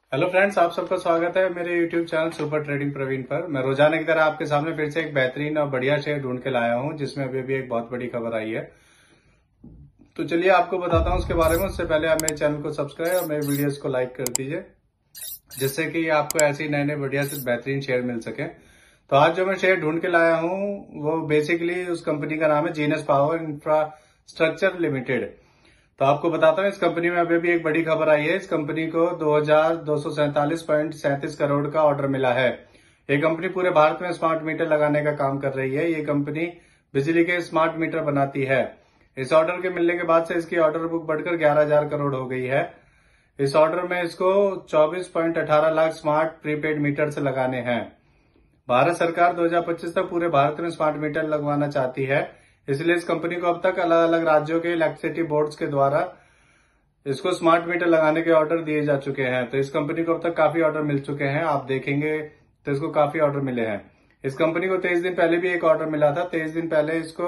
Hello friends, आप सबका स्वागत है मेरे YouTube channel super trading Praveen पर। मैं रोजाना की तरह आपके सामने फिर से एक बेहतरीन और बढ़िया शेयर ढूंढ के लाया हूं, जिसमें अभी भी एक बहुत बड़ी खबर आई है। तो चलिए आपको बताता हूं उसके बारे में। उससे पहले आप मेरे चैनल को सब्सक्राइब और मेरे वीडियोस को लाइक कर दीजिए, जिससे कि आपको ऐसे ही नए नए बढ़िया से बेहतरीन शेयर मिल सके। तो आज जो मैं शेयर ढूंढ के लाया हूं वो बेसिकली उस कंपनी का नाम है जीनस पावर इंफ्रास्ट्रक्चर लिमिटेड। तो आपको बताता हूँ, इस कंपनी में अभी भी एक बड़ी खबर आई है। इस कंपनी को 2247.37 करोड़ का ऑर्डर मिला है। ये कंपनी पूरे भारत में स्मार्ट मीटर लगाने का काम कर रही है। ये कंपनी बिजली के स्मार्ट मीटर बनाती है। इस ऑर्डर के मिलने के बाद से इसकी ऑर्डर बुक बढ़कर 11,000 करोड़ हो गई है। इस ऑर्डर में इसको 24.18 लाख स्मार्ट प्रीपेड मीटर से लगाने हैं। भारत सरकार 2025 तक पूरे भारत में स्मार्ट मीटर लगवाना चाहती है। इसलिए इस कंपनी को अब तक अलग अलग राज्यों के इलेक्ट्रिसिटी बोर्ड्स के द्वारा इसको स्मार्ट मीटर लगाने के ऑर्डर दिए जा चुके हैं। तो इस कंपनी को अब तक काफी ऑर्डर मिल चुके हैं। आप देखेंगे तो इसको काफी ऑर्डर मिले हैं। इस कंपनी को 23 दिन पहले भी एक ऑर्डर मिला था। 23 दिन पहले इसको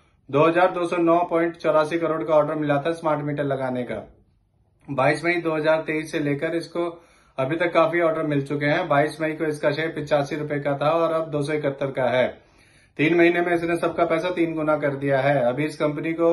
2209.84 करोड़ का ऑर्डर मिला था स्मार्ट मीटर लगाने का। 22 मई 2023 से लेकर इसको अभी तक काफी ऑर्डर मिल चुके हैं। 22 मई को इसका शेयर 85 रुपए का था और अब 271 का है। 3 महीने में इसने सबका पैसा 3 गुना कर दिया है। अभी इस कंपनी को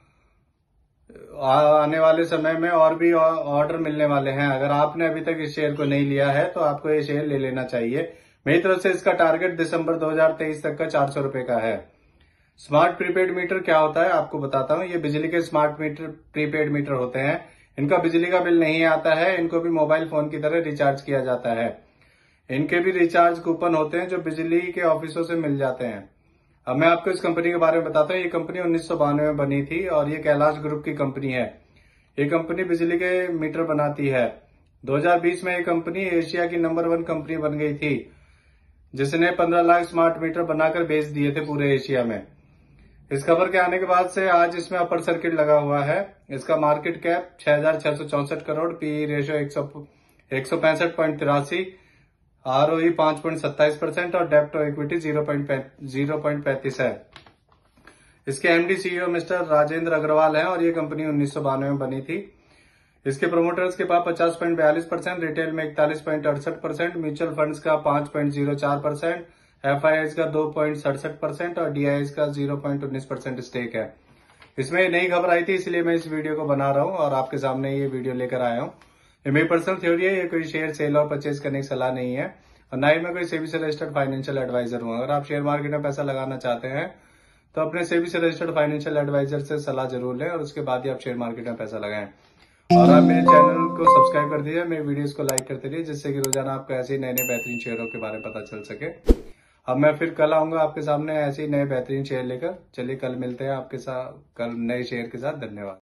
आने वाले समय में और भी ऑर्डर मिलने वाले हैं। अगर आपने अभी तक इस शेयर को नहीं लिया है तो आपको ये शेयर ले लेना चाहिए। मेरी तरफ से इसका टारगेट दिसंबर 2023 तक का 400 रुपए का है। स्मार्ट प्रीपेड मीटर क्या होता है आपको बताता हूँ। ये बिजली के स्मार्ट मीटर प्रीपेड मीटर होते हैं। इनका बिजली का बिल नहीं आता है। इनको भी मोबाइल फोन की तरह रिचार्ज किया जाता है। इनके भी रिचार्ज कूपन होते हैं जो बिजली के ऑफिसों से मिल जाते हैं। अब मैं आपको इस कंपनी के बारे में बताता हूँ। ये कंपनी 1992 में बनी थी और ये कैलाश ग्रुप की कंपनी है। ये कंपनी बिजली के मीटर बनाती है। 2020 में ये कंपनी एशिया की नंबर 1 कंपनी बन गई थी, जिसने 15 लाख स्मार्ट मीटर बनाकर बेच दिए थे पूरे एशिया में। इस खबर के आने के बाद से आज इसमें अपर सर्किट लगा हुआ है। इसका market cap 6,664 crore, P ratio 165.83, ROE 5.27% और डेप्ट टू इक्विटी 0.35 है। इसके MD CEO mister Rajendra Agarwal हैं और ये कंपनी 1992 में बनी थी। इसके प्रोमोटर्स के पास 50.42%, रिटेल में 41.68%, म्यूचुअल फंड्स का 5.04%, एफआईआईज का 2.67% और डीआईएस का 0.19% स्टेक है। इसमें नई खबर आई थी, इसलिए मैं इस वीडियो को बना रहा हूं और आपके सामने ये वीडियो लेकर आया हूं। ये मेरी पर्सनल थ्योरी है। ये कोई शेयर सेल और परचेज करने की सलाह नहीं है और ना ही मैं कोई सेबी से रजिस्टर्ड फाइनेंशियल एडवाइजर हूं। अगर आप शेयर मार्केट में पैसा लगाना चाहते हैं तो अपने सेबी से रजिस्टर्ड फाइनेंशियल एडवाइजर से सलाह जरूर लें और उसके बाद ही आप शेयर मार्केट में पैसा लगाएं। और आप मेरे चैनल को सब्सक्राइब कर दीजिए, मेरे वीडियोस को लाइक करते रहिए, जिससे कि रोजाना आपको ऐसे ही नए नए बेहतरीन शेयरों के बारे में पता चल सके। अब मैं फिर कल आऊंगा आपके सामने ऐसे ही नए बेहतरीन शेयर लेकर। चलिए कल मिलते हैं आपके साथ, कल नए शेयर के साथ। धन्यवाद।